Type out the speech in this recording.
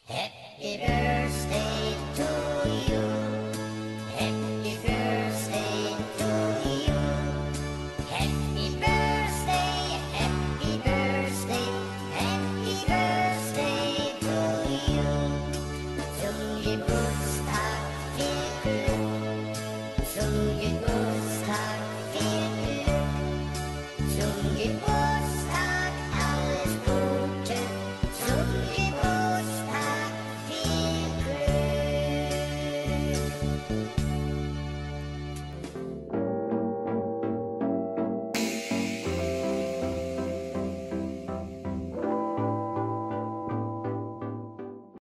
Happy birthday to you. Happy birthday to you. Happy birthday, happy birthday, happy birthday to you. Zum Geburtstag viel Glück, zum Geburtstag viel Glück, zum Geburtstag alles Gute, zum Geburtstag viel Glück.